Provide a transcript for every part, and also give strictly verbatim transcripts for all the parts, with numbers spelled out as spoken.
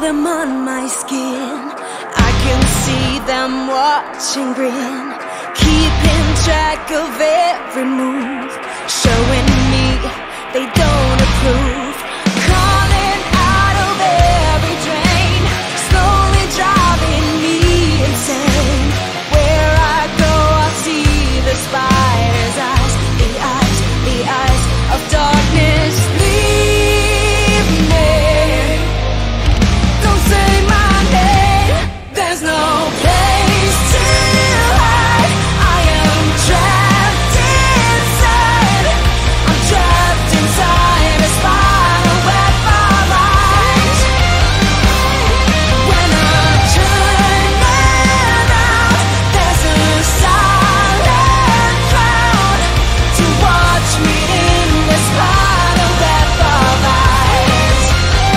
them on my skin. I can see them watching grin, keeping track of every move, showing me they don't approve. Calling out of every drain, slowly driving me insane. Where I go I see the spider's eyes, the eyes, the eyes of darkness. Leave me, don't say my name, there's no place to hide. I am trapped inside, I'm trapped inside a spider web of eyes. When I turn around, there's a silent crowd to watch me in the spider web of eyes.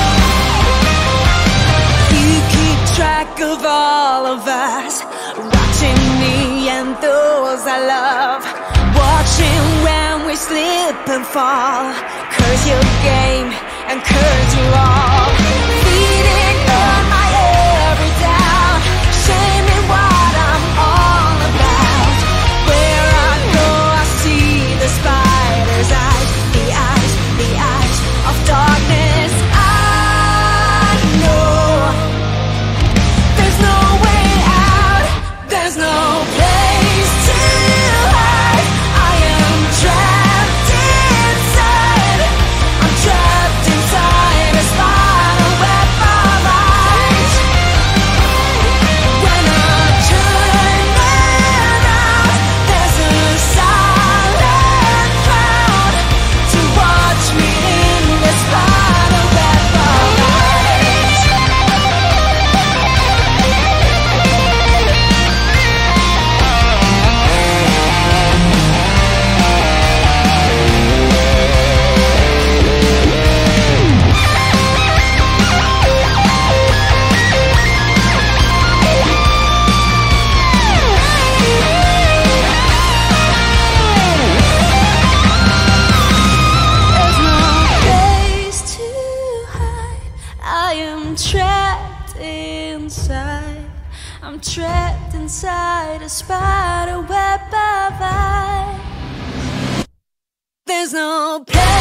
You keep track of all of us, watching me and those I love, watching when we slip and fall. Curse your game and curse you all, feeding on my every doubt, shaming what I'm all about. Where I go I see the spider's eyes, the eyes, the eyes of darkness. I know there's no way out, there's no place to hide. I am trapped inside, I'm trapped inside a spider web of eyes. When I turn around, there's a silent crowd to watch me in the spider web of eyes. There's no place to hide. I am trapped inside, I'm trapped inside a spider web of eyes. There's no place